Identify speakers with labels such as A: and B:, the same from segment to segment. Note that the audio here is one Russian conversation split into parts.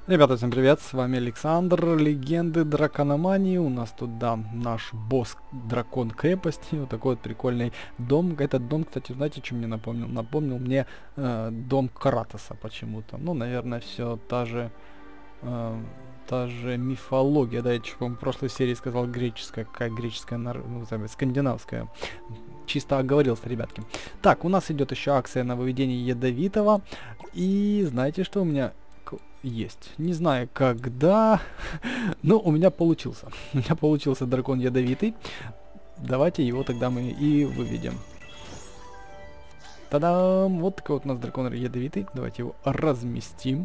A: Ребята, всем привет, с вами Александр, Легенды Дракономании. У нас тут, да, наш босс Дракон крепости, вот такой вот прикольный дом. Этот дом, кстати, знаете, что мне напомнил? Напомнил мне дом Кратоса почему-то. Ну, наверное, все та же мифология, да, я чего в прошлой серии сказал греческая, какая греческая, ну, скандинавская. Чисто оговорился, ребятки. Так, у нас идет еще акция на выведение ядовитого. И знаете, что у меня есть? Не знаю, когда, но у меня получился. У меня получился дракон ядовитый. Давайте его тогда мы и выведем. Та-дам! Вот такой вот у нас дракон ядовитый. Давайте его разместим.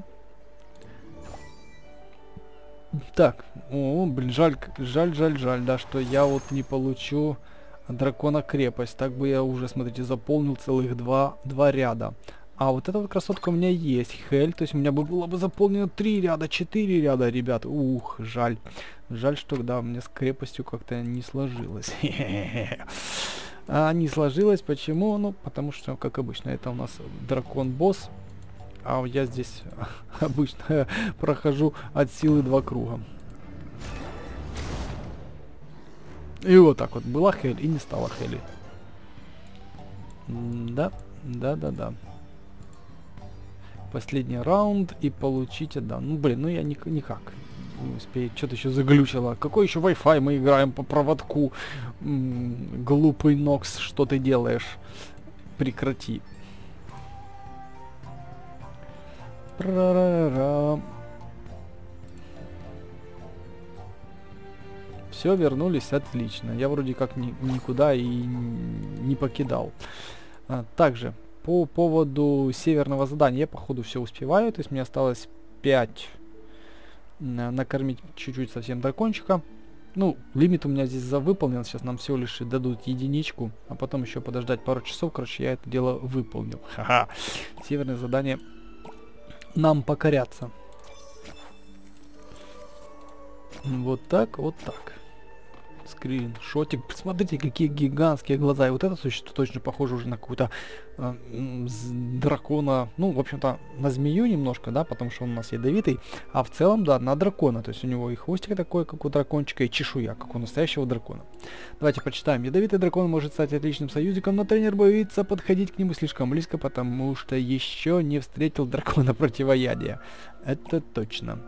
A: Так, блин, жаль, да, что я вот не получу дракона крепость. Так бы я уже, смотрите, заполнил целых два ряда. А вот эта вот красотка у меня есть, Хель, то есть у меня бы было бы заполнено 3 ряда, 4 ряда, ребят. Ух, жаль. Жаль, что, да, у меня с крепостью как-то не сложилось. А не сложилось, почему? Ну, потому что, как обычно, это у нас дракон-босс. А я здесь обычно прохожу от силы 2 круга. И вот так вот, была Хель и не стала Хели. Да. Последний раунд и получите, да. Ну, блин, ну я никак не успею. Что-то еще заглючило. Какой еще Wi-Fi? Мы играем по проводку. Глупый Нокс, что ты делаешь? Прекрати. Все, вернулись, отлично. Я вроде как никуда и не покидал. Также по поводу северного задания я походу все успеваю, то есть мне осталось 5 накормить чуть-чуть совсем дракончика. Ну, лимит у меня здесь выполнен, сейчас нам всего лишь дадут единичку, а потом еще подождать пару часов, короче, я это дело выполнил. Ха-ха, северное задание нам покоряться. Вот так, вот так. Скриншотик. Посмотрите, какие гигантские глаза. И вот это существо точно похоже уже на какую-то дракона. Ну, в общем-то, на змею немножко, да, потому что он у нас ядовитый. А в целом, да, на дракона. То есть у него и хвостик такой, как у дракончика, и чешуя, как у настоящего дракона. Давайте почитаем. Ядовитый дракон может стать отличным союзником, но тренер боится подходить к нему слишком близко, потому что еще не встретил дракона противоядия. Это точно.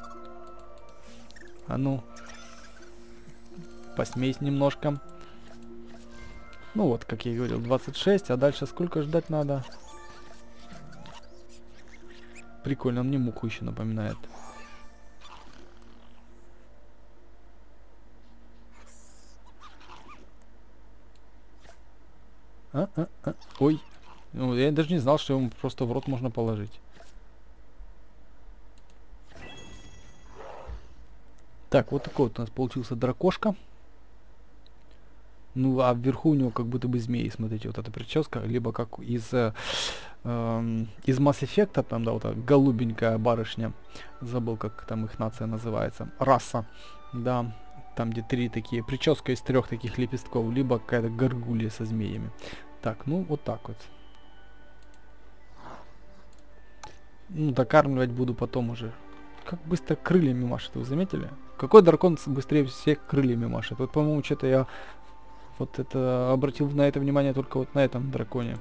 A: А ну... Посмейся немножко. Ну вот, как я и говорил, 26, а дальше сколько ждать надо? Прикольно, он мне муху еще напоминает. Ой, ну, я даже не знал, что ему просто в рот можно положить. Так, вот такой вот у нас получился дракошка. Ну, а вверху у него как будто бы змеи, смотрите, вот эта прическа, либо как из Mass Effect, там, да, вот эта голубенькая барышня, забыл, как там их нация называется, раса, да, там, где 3 такие, прическа из 3 таких лепестков, либо какая-то горгулья со змеями. Так, ну, вот так вот. Ну, докармливать буду потом уже. Как быстро крыльями машет, вы заметили? Какой дракон быстрее всех крыльями машет? Вот, по-моему, что-то я... Вот это обратил на это внимание только вот на этом драконе.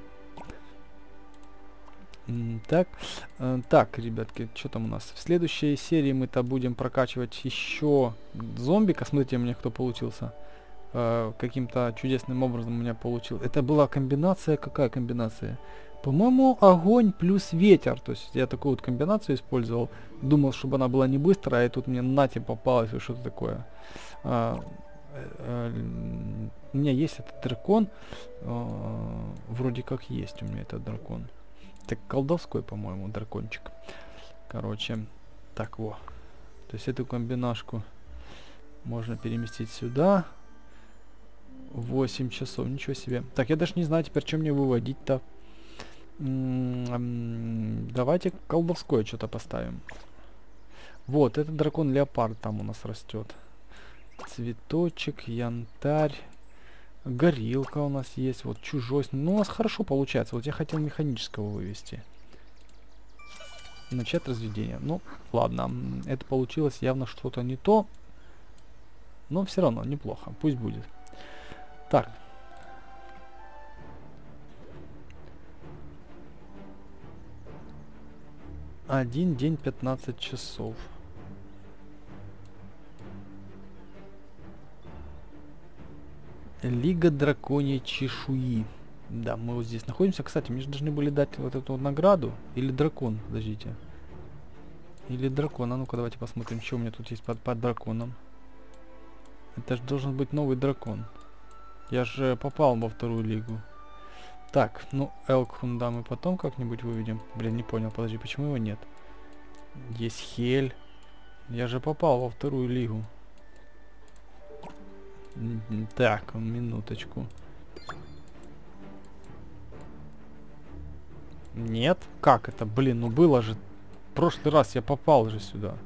A: Так, ребятки, что там у нас? В следующей серии мы-то будем прокачивать еще зомбика. Смотрите, у меня кто получился. Каким-то чудесным образом у меня получил. Это была комбинация, какая комбинация? По-моему, огонь плюс ветер. То есть я такую вот комбинацию использовал. Думал, чтобы она была не быстрая, и тут мне нате попалось и что-то такое. У меня есть этот дракон. Вроде как есть у меня этот дракон. Так, колдовской, по-моему, дракончик. Короче, так, во. То есть эту комбинашку можно переместить сюда. 8 часов, ничего себе. Так, я даже не знаю теперь, что мне выводить-то. Давайте колдовское что-то поставим. Вот, этот дракон-леопард там у нас растет. Цветочек, янтарь. Горилка у нас есть. Вот чужой. Ну, у нас хорошо получается. Вот я хотел механического вывести. Начать разведение. Ну, ладно. Это получилось явно что-то не то. Но все равно неплохо. Пусть будет. Так. Один день 15 часов. Лига драконьей чешуи. Да, мы вот здесь находимся. Кстати, мне же должны были дать вот эту вот награду. Или дракон, подождите. Или дракон. А ну-ка, давайте посмотрим, что у меня тут есть под драконом. Это же должен быть новый дракон. Я же попал во вторую лигу. Так, ну, Элкхунда мы потом как-нибудь выведем. Блин, не понял, подожди, почему его нет? Есть Хель. Я же попал во вторую лигу. Так, минуточку. Нет? Как это? Блин, ну было же. В прошлый раз я попал же сюда.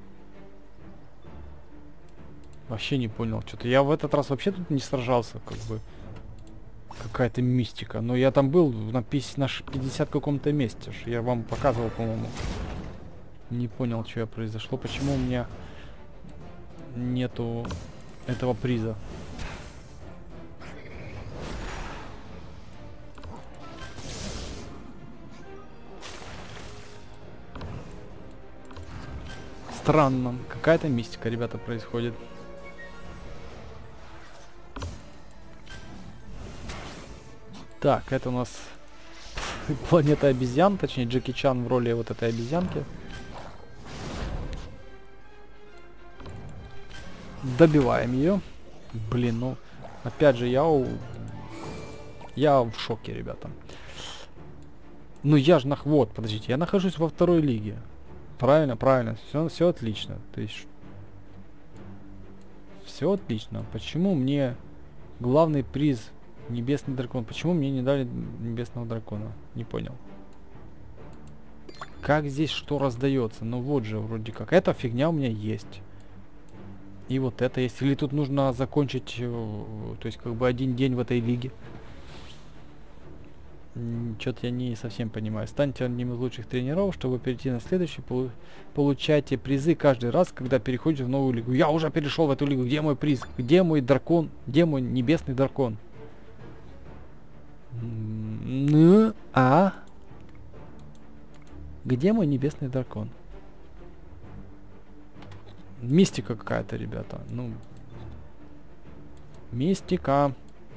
A: Вообще не понял. Что-то я в этот раз вообще тут не сражался, как бы. Какая-то мистика. Но я там был на 50 каком-то месте. Я вам показывал, по-моему. Не понял, что произошло. Почему у меня нету этого приза. Странно. Какая-то мистика, ребята, происходит. Так, это у нас планета обезьян, точнее Джеки Чан в роли вот этой обезьянки. Добиваем ее. Блин, ну, опять же, я в шоке, ребята. Ну, я же вот, подождите, я нахожусь во второй лиге. Правильно, правильно, все отлично. То есть, все отлично. Почему мне главный приз небесный дракон? Почему мне не дали небесного дракона? Не понял. Как здесь что раздается? Ну вот же, вроде как. Эта фигня у меня есть. И вот это есть. Или тут нужно закончить, то есть как бы один день в этой лиге. Что-то я не совсем понимаю. Станьте одним из лучших тренеров, чтобы перейти на следующий. Получайте призы каждый раз, когда переходите в новую лигу. Я уже перешел в эту лигу. Где мой приз? Где мой дракон? Где мой небесный дракон? Ну, а? Где мой небесный дракон? Мистика какая-то, ребята. Ну, мистика.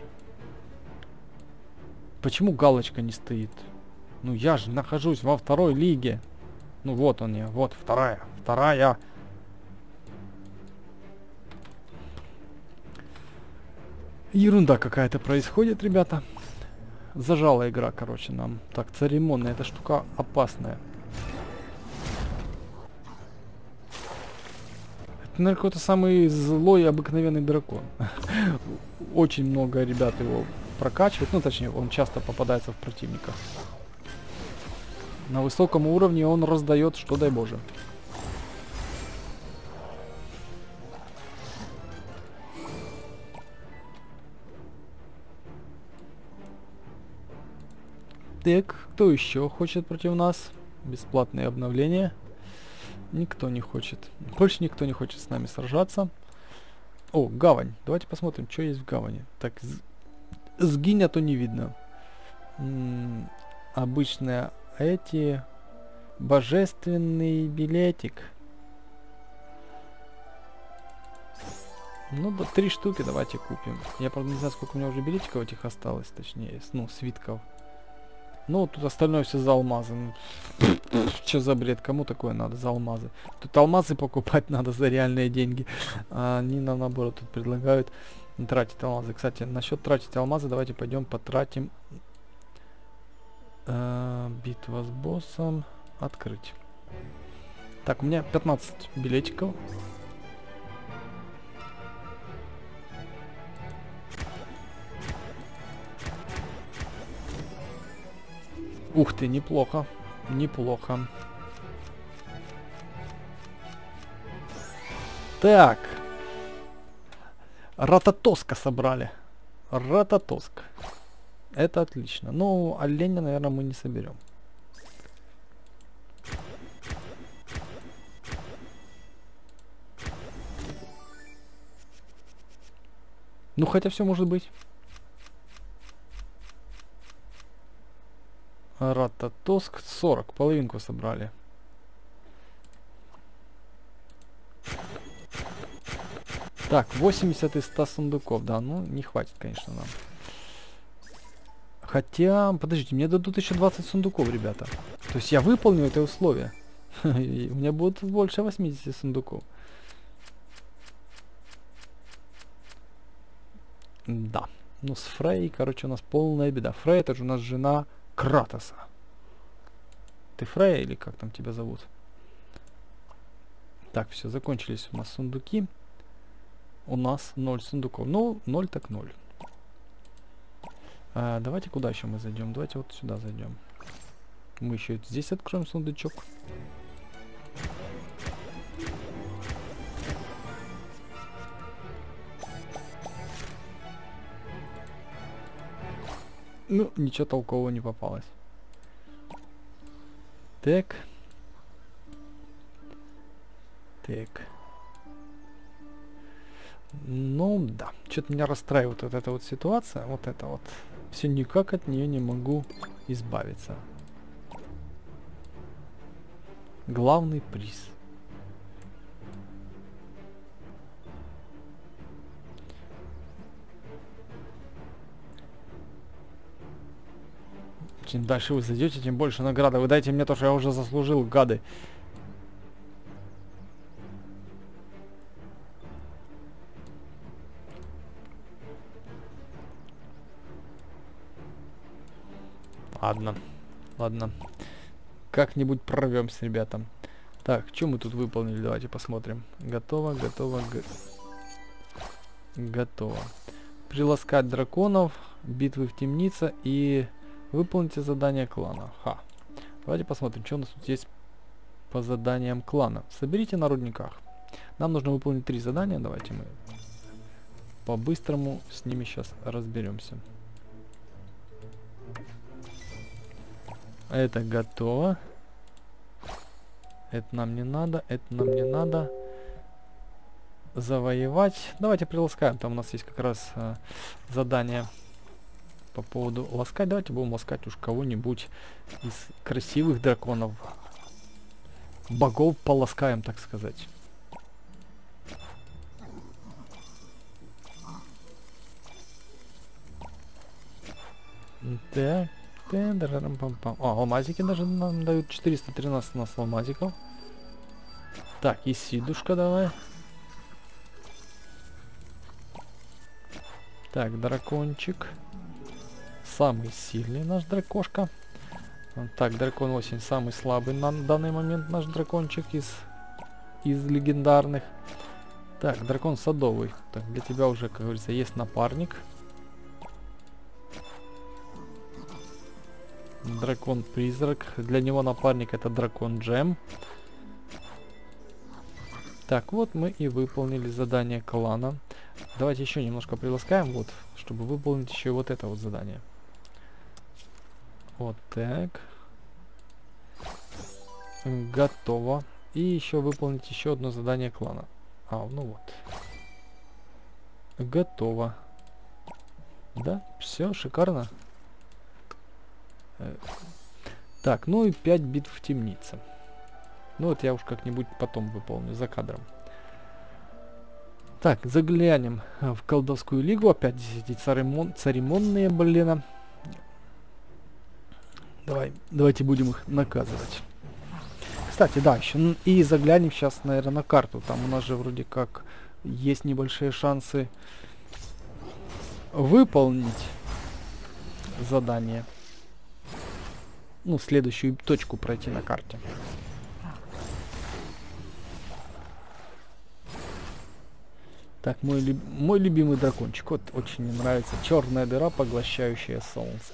A: Почему галочка не стоит? Ну, я же нахожусь во второй лиге. Ну, вот он я. Вот вторая. Вторая. Ерунда какая-то происходит, ребята. Зажала игра, короче, нам. Так, церемонная. Эта штука опасная. Это, наверное, какой-то самый злой и обыкновенный дракон. Очень много ребят его прокачивают. Ну, точнее, он часто попадается в противниках. На высоком уровне он раздает, что дай боже. Так, кто еще хочет против нас? Бесплатные обновления. Никто не хочет. Больше никто не хочет с нами сражаться. О, гавань. Давайте посмотрим, что есть в гавани. Так, сгинь, а то не видно. Обычные эти... Божественный билетик. Ну, 3 штуки давайте купим. Я, правда, не знаю, сколько у меня уже билетиков этих осталось, точнее, ну, свитков. Ну, тут остальное все за алмазы. Что за бред? Кому такое надо за алмазы? Тут алмазы покупать надо за реальные деньги. А они нам, наоборот, тут предлагают тратить алмазы. Кстати, насчет тратить алмазы, давайте пойдем потратим. Битва с боссом. Открыть. Так, у меня 15 билетиков. Ух ты, неплохо. Неплохо. Так. Рататоска собрали. Рататоск. Это отлично. Ну, оленя, наверное, мы не соберем. Ну, хотя все может быть. Рататоск 40. Половинку собрали. Так, 80 из 100 сундуков. Да, ну, не хватит, конечно, нам. Хотя, подождите, мне дадут еще 20 сундуков, ребята. То есть я выполню это условие. И у меня будет больше 80 сундуков. Да. Ну, с Фрей, короче, у нас полная беда. Фрей, это же у нас жена Кратоса. Ты Фрей или как там тебя зовут? Так, все, закончились у нас сундуки. У нас 0 сундуков. Ну, 0 так 0. Давайте куда еще мы зайдем? Давайте вот сюда зайдем. Мы еще здесь откроем сундучок. Ну, ничего толкового не попалось. Так. Так. Ну, да. Что-то меня расстраивает вот эта вот ситуация. Вот это вот. Все никак от нее не могу избавиться. Главный приз. Чем дальше вы зайдете, тем больше награда. Вы дайте мне то, что я уже заслужил, гады. Ладно. Ладно. Как-нибудь прорвемся, ребята. Так, что мы тут выполнили? Давайте посмотрим. Готово, готово, готово. Приласкать драконов, битвы в темнице и выполните задание клана. Ха. Давайте посмотрим, что у нас тут есть по заданиям клана. Соберите на рудниках. Нам нужно выполнить 3 задания. Давайте мы по-быстрому с ними сейчас разберемся. Это готово. Это нам не надо, это нам не надо. Завоевать. Давайте приласкаем. Там у нас есть как раз задание по поводу ласкать. Давайте будем ласкать уж кого-нибудь из красивых драконов. Богов поласкаем, так сказать. Так. О, алмазики даже нам дают. 413 у нас алмазиков. Так, и сидушка давай. Так, дракончик. Самый сильный наш дракошка. Так, дракон 8 самый слабый на данный момент наш дракончик из легендарных. Так, дракон садовый. Так, для тебя уже, как говорится, есть напарник. Дракон-призрак. Для него напарник это дракон-джем. Так, вот мы и выполнили задание клана. Давайте еще немножко приласкаем, вот, чтобы выполнить еще вот это вот задание. Вот так. Готово. И еще выполнить еще одно задание клана. Ну вот. Готово. Да, все, шикарно. Так, ну и 5 битв в темнице. Ну вот я уж как-нибудь потом выполню за кадром. Так, заглянем в колдовскую лигу. Опять эти церемонные, блин. Давайте будем их наказывать. Кстати, да, еще и заглянем сейчас, наверное, на карту. Там у нас же вроде как есть небольшие шансы выполнить задание. Ну, следующую точку пройти на карте. Так, мой любимый дракончик. Вот очень мне нравится. Черная дыра, поглощающая солнце.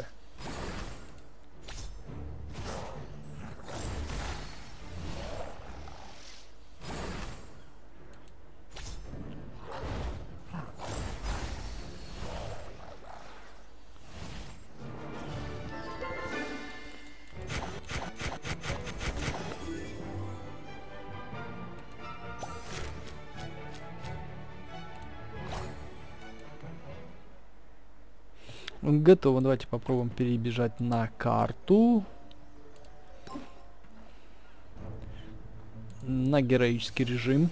A: Готово. Давайте попробуем перебежать на карту. На героический режим.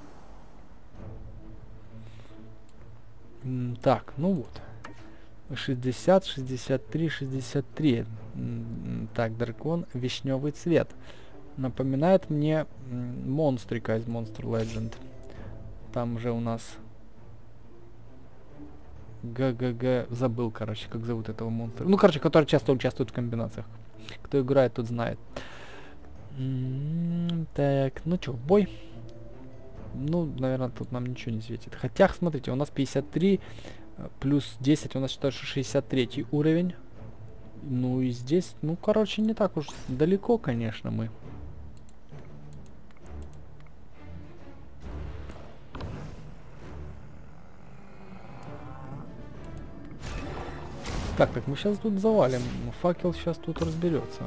A: Так, ну вот. 60, 63, 63. Так, дракон, вишневый цвет. Напоминает мне монстрика из Monster Legend. Там же у нас... ГГГ, забыл, короче, как зовут этого монстра. Ну, короче, который часто участвует в комбинациях. Кто играет, тот знает. Так, ну чё, в бой? Ну, наверное, тут нам ничего не светит. Хотя, смотрите, у нас 53 плюс 10, у нас считаю, что 63 уровень. Ну и здесь, ну, короче, не так уж далеко, конечно, мы. Так, мы сейчас тут завалим. Факел сейчас тут разберется.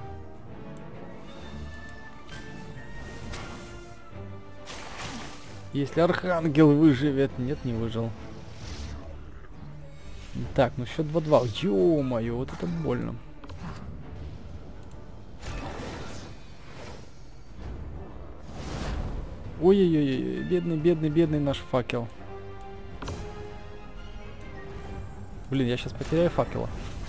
A: Если Архангел выживет. Нет, не выжил. Так, ну счет 2-2. Ё-моё, вот это больно. Ой-ой-ой, бедный наш факел. Блин, я сейчас потеряю факела.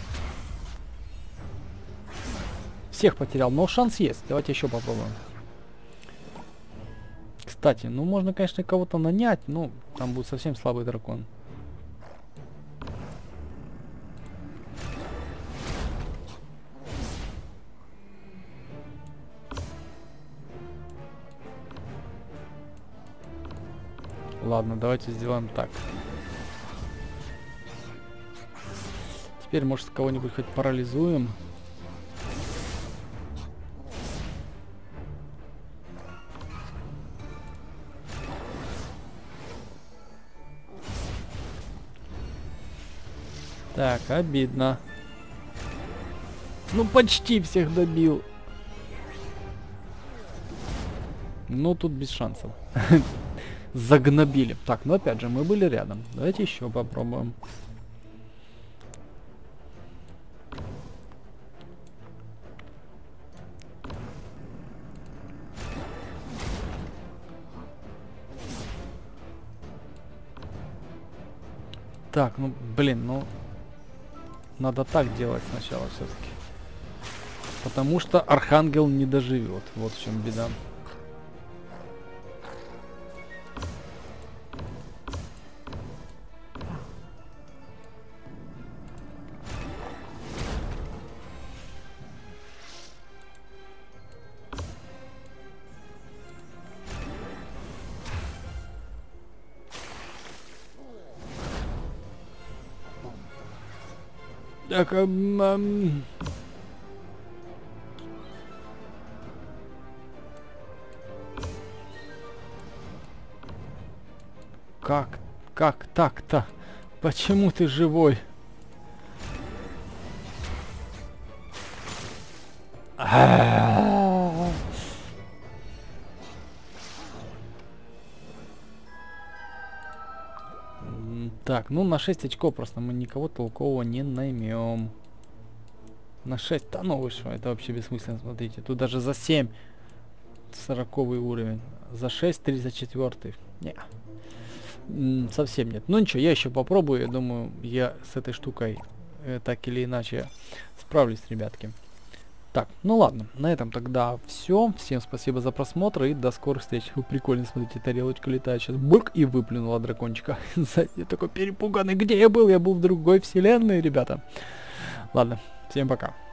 A: Всех потерял, но шанс есть. Давайте еще попробуем. Кстати, ну можно, конечно, кого-то нанять, но там будет совсем слабый дракон. Ладно, давайте сделаем так. Теперь, может, кого-нибудь хоть парализуем. Так, обидно. Ну, почти всех добил. Ну, тут без шансов. Загнобили. Так, ну опять же, мы были рядом. Давайте еще попробуем. Так, ну, блин, ну... Надо так делать сначала все-таки. Потому что Архангел не доживет. Вот в чем беда. Так, Как так-то? Почему ты живой? Так, ну на 6 очков просто мы никого толкового не наймем. На 6, да ну вы что, это вообще бессмысленно, смотрите. Тут даже за 7 40-й уровень. За 6 34-й. Не, совсем нет. Ну ничего, я еще попробую. Я думаю, я с этой штукой так или иначе справлюсь, ребятки. Так, ну ладно, на этом тогда все. Всем спасибо за просмотр и до скорых встреч. Вы прикольно, смотрите, тарелочка летает сейчас. Бурк, и выплюнула дракончика. Я такой перепуганный. Где я был? Я был в другой вселенной, ребята. Ладно, всем пока.